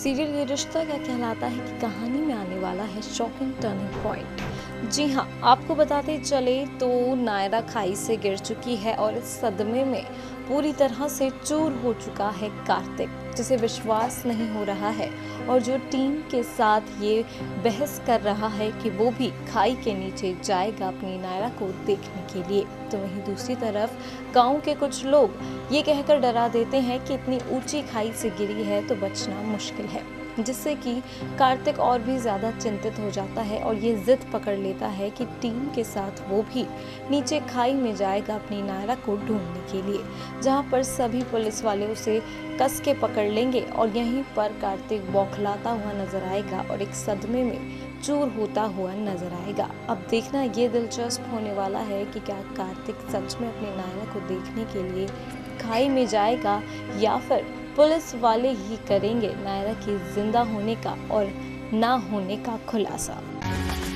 Serial ये रिश्ता क्या कहलाता है कि कहानी में आने वाला है शॉकिंग टर्निंग पॉइंट। जी हाँ, आपको बताते चले तो नायरा खाई से गिर चुकी है और इस सदमे में पूरी तरह से चूर हो चुका है कार्तिक, जिसे विश्वास नहीं हो रहा है और जो टीम के साथ ये बहस कर रहा है कि वो भी खाई के नीचे जाएगा अपनी नायरा को देखने के लिए। तो वहीं दूसरी तरफ गांव के कुछ लोग ये कहकर डरा देते हैं कि इतनी ऊंची खाई से गिरी है तो बचना मुश्किल है, जिससे कि कार्तिक और भी ज़्यादा चिंतित हो जाता है और ये जिद पकड़ लेता है कि टीम के साथ वो भी नीचे खाई में जाएगा अपनी नायरा को ढूंढने के लिए, जहां पर सभी पुलिस वाले उसे कस के पकड़ लेंगे और यहीं पर कार्तिक बौखलाता हुआ नजर आएगा और एक सदमे में चूर होता हुआ नजर आएगा। अब देखना ये दिलचस्प होने वाला है कि क्या कार्तिक सच में अपनी नायरा को देखने के लिए खाई में जाएगा या फिर पुलिस वाले ही करेंगे नायरा के जिंदा होने का और ना होने का खुलासा।